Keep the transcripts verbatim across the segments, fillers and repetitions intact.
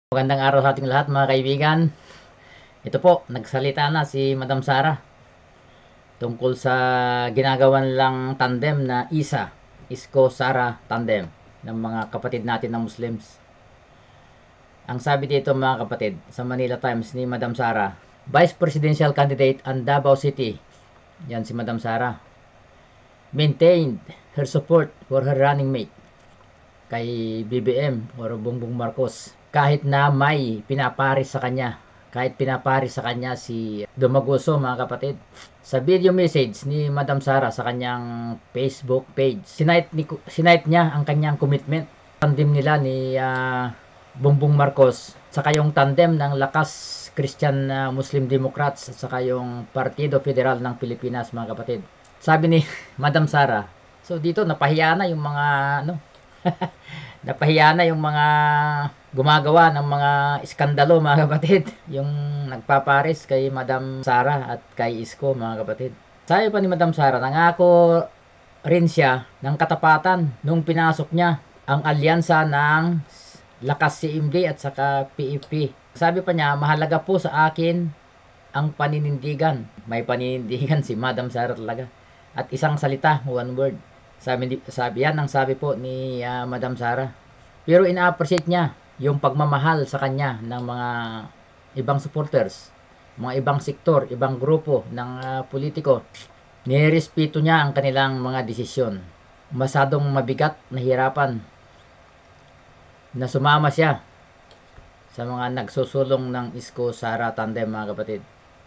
Magandang araw sa ating lahat mga kaibigan. Ito po, nagsalita na si Madam Sara tungkol sa ginagawa nilang tandem na isa, Isko Sara tandem ng mga kapatid natin na Muslims. Ang sabi dito mga kapatid sa Manila Times ni Madam Sara, Vice Presidential Candidate and Davao City, yan si Madam Sara, maintained her support for her running mate kay B B M or Bongbong Marcos kahit na may pinaparis sa kanya, kahit pinaparis sa kanya si Dumaguso mga kapatid. Sa video message ni Madam Sara sa kanyang Facebook page, sinight, ni, sinight niya ang kanyang commitment. Tandem nila ni uh, Bongbong Marcos saka yung tandem ng Lakas Christian uh, Muslim Democrats at saka yung Partido Federal ng Pilipinas mga kapatid. Sabi ni Madam Sara, so dito napahiya na yung mga ano napahiya na yung mga gumagawa ng mga iskandalo mga kapatid, yung nagpaparis kay Madam Sara at kay Isko mga kapatid. Sabi pa ni Madam Sara, nangako rin siya ng katapatan nung pinasok niya ang alyansa ng Lakas C M D at saka P F P. Sabi pa niya, mahalaga po sa akin ang paninindigan. May paninindigan si Madam Sara talaga. At isang salita, one word. Sabi, sabi yan ang sabi po ni uh, Madam Sara. Pero ina-appreciate niya yung pagmamahal sa kanya ng mga ibang supporters, mga ibang sektor, ibang grupo ng uh, politiko. Nirespeto niya ang kanilang mga desisyon. Masadong mabigat, nahirapan na sumama siya sa mga nagsusulong ng Isko Sara tandem mga kapatid.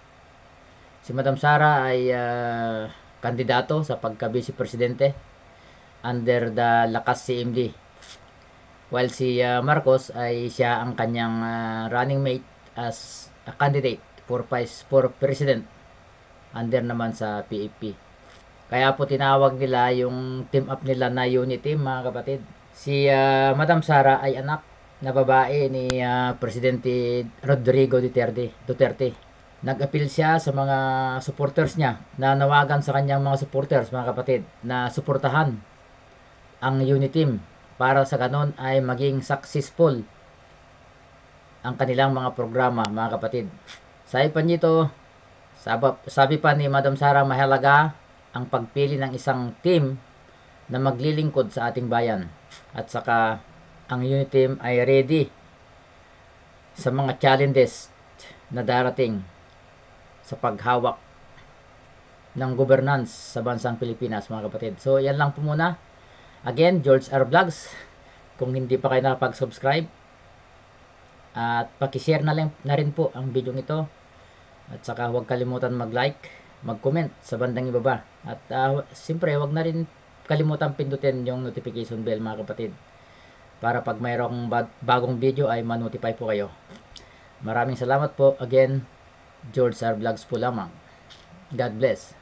Si Madam Sara ay uh, kandidato sa pagka-vice presidente under the Lakas C M D. While si uh, Marcos ay siya ang kanyang uh, running mate as a candidate for vice for president under naman sa P F P. Kaya po tinawag nila yung team up nila na unity mga kapatid. Si uh, Madam Sara ay anak na babae ni uh, Presidente Rodrigo Duterte. Duterte. Nag-appeal siya sa mga supporters niya, nanawagan sa kanyang mga supporters mga kapatid na suportahan ang unity team para sa ganon ay maging successful ang kanilang mga programa mga kapatid. Sabi pa nito, sabi, sabi pa ni Madam Sara, mahalaga ang pagpili ng isang team na maglilingkod sa ating bayan at saka ang unity team ay ready sa mga challenges na darating sa paghawak ng governance sa bansang Pilipinas mga kapatid. So yan lang po muna. Again, George R. Vlogs. Kung hindi pa kayo nakapag-subscribe at paki-share na, na rin po ang video ito. At saka huwag kalimutan mag-like, mag-comment sa bandang ibaba. At uh, siyempre huwag na rin kalimutan pindutin yung notification bell mga kapatid. Para pag mayroong bagong video ay ma-notify po kayo. Maraming salamat po. Again, George R. Vlogs po lamang. God bless.